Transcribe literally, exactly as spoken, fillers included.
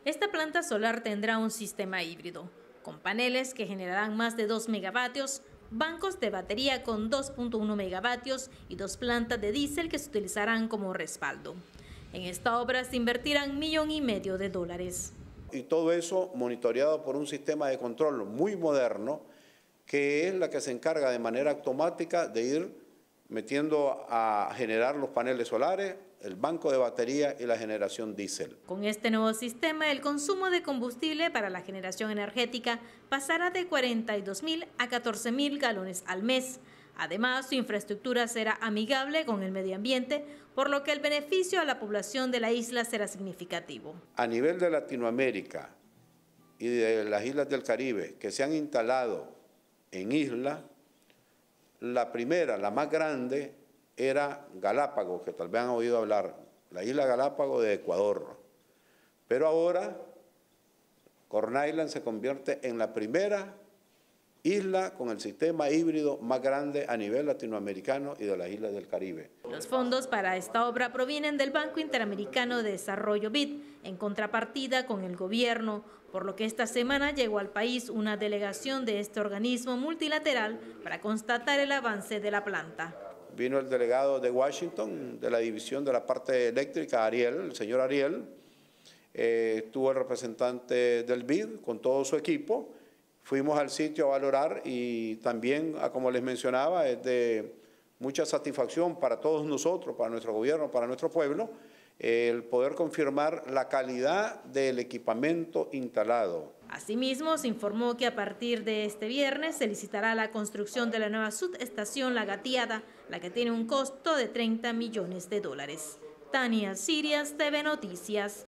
Esta planta solar tendrá un sistema híbrido, con paneles que generarán más de dos megavatios, bancos de batería con dos punto uno megavatios y dos plantas de diésel que se utilizarán como respaldo. En esta obra se invertirán millón y medio de dólares. Y todo eso monitoreado por un sistema de control muy moderno, que es la que se encarga de manera automática de ir metiendo a generar los paneles solares, el banco de batería y la generación diésel. Con este nuevo sistema, el consumo de combustible para la generación energética pasará de cuarenta y dos mil a catorce mil galones al mes. Además, su infraestructura será amigable con el medio ambiente, por lo que el beneficio a la población de la isla será significativo. A nivel de Latinoamérica y de las islas del Caribe que se han instalado en islas, la primera, la más grande, era Galápagos, que tal vez han oído hablar, la isla Galápagos de Ecuador. Pero ahora, Corn Island se convierte en la primera isla con el sistema híbrido más grande a nivel latinoamericano y de las islas del Caribe. Los fondos para esta obra provienen del Banco Interamericano de Desarrollo B I D, en contrapartida con el gobierno, por lo que esta semana llegó al país una delegación de este organismo multilateral para constatar el avance de la planta. Vino el delegado de Washington, de la división de la parte eléctrica, Ariel, el señor Ariel, eh, estuvo el representante del B I D con todo su equipo. Fuimos al sitio a valorar y también, como les mencionaba, es de mucha satisfacción para todos nosotros, para nuestro gobierno, para nuestro pueblo, el poder confirmar la calidad del equipamiento instalado. Asimismo, se informó que a partir de este viernes se licitará la construcción de la nueva subestación La Gateada, la que tiene un costo de treinta millones de dólares. Tania Sirias, T V Noticias.